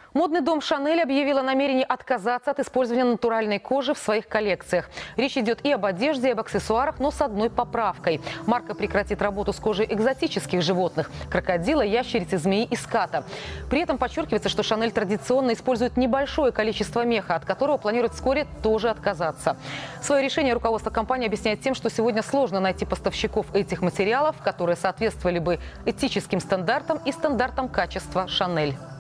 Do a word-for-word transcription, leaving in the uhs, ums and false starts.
Модный дом «Шанель» объявил о намерении отказаться от использования натуральной кожи в своих коллекциях. Речь идет и об одежде, и об аксессуарах, но с одной поправкой. Марка прекратит работу с кожей экзотических животных – крокодила, ящерицы, змеи и ската. При этом подчеркивается, что «Шанель» традиционно использует небольшое количество меха, от которого планирует вскоре тоже отказаться. Свое решение руководство компании объясняет тем, что сегодня сложно найти поставщиков этих материалов, которые соответствовали бы этическим стандартам и стандартам качества «Шанель».